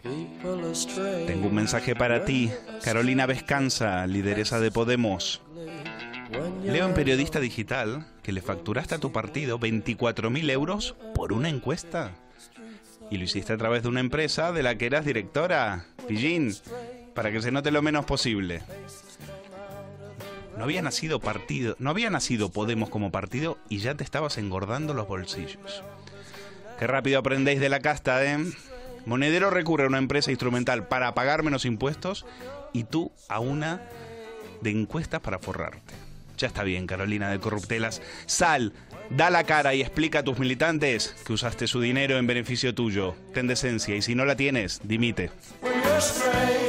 Tengo un mensaje para ti, Carolina Vescanza, lideresa de Podemos. Leo en Periodista Digital que le facturaste a tu partido 24.000 euros por una encuesta. Y lo hiciste a través de una empresa de la que eras directora, Pillín, para que se note lo menos posible. No había nacido Podemos como partido y ya te estabas engordando los bolsillos. Qué rápido aprendéis de la casta, ¿eh? Monedero recurre a una empresa instrumental para pagar menos impuestos y tú a una de encuestas para forrarte. Ya está bien, Carolina de Corruptelas. Sal, da la cara y explica a tus militantes que usaste su dinero en beneficio tuyo. Ten decencia y si no la tienes, dimite.